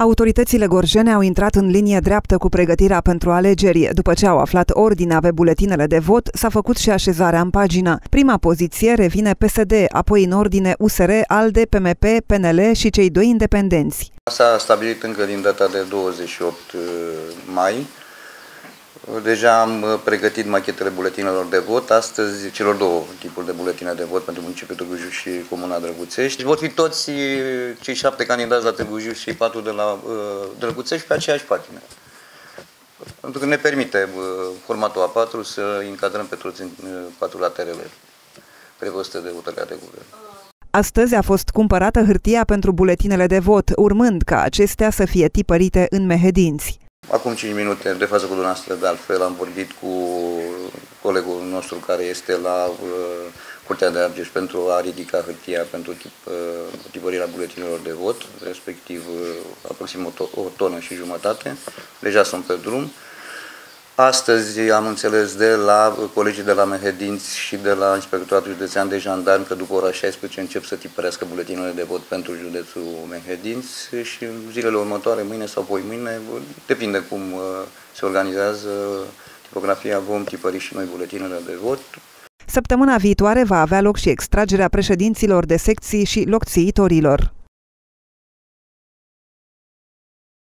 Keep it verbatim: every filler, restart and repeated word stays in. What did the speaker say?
Autoritățile gorjene au intrat în linie dreaptă cu pregătirea pentru alegeri. După ce au aflat ordinea pe buletinele de vot, s-a făcut și așezarea în pagină. Prima poziție revine P S D, apoi în ordine U S R, ALDE, P M P, P N L și cei doi independenți. S-a stabilit încă din data de douăzeci și opt mai. Deja am pregătit machetele buletinelor de vot, astăzi celor două tipuri de buletine de vot pentru municipiul Târgu Jiu și Comuna Drăguțești. Vor fi toți cei șapte candidați la Târgu Jiu și patru de la uh, Drăguțești pe aceeași pagină. Pentru că ne permite uh, formatul A patru să încadrăm pe toți în uh, patru laterele prevăzute de hotărârea de guvern. Astăzi a fost cumpărată hârtia pentru buletinele de vot, urmând ca acestea să fie tipărite în mehedinți. Acum cinci minute, de față cu dumneavoastră, de altfel, am vorbit cu colegul nostru care este la uh, Curtea de Argeș pentru a ridica hârtia pentru tip, uh, tipărirea buletinelor de vot, respectiv uh, aproximativ o, to o tonă și jumătate. Deja sunt pe drum. Astăzi am înțeles de la colegii de la Mehedinți și de la Inspectoratul Județean de Jandarmi că după ora șaisprezece încep să tipărească buletinele de vot pentru județul Mehedinți și în zilele următoare, mâine sau poi mâine, depinde cum se organizează tipografia, vom tipări și noi buletinele de vot. Săptămâna viitoare va avea loc și extragerea președinților de secții și locțiitorilor.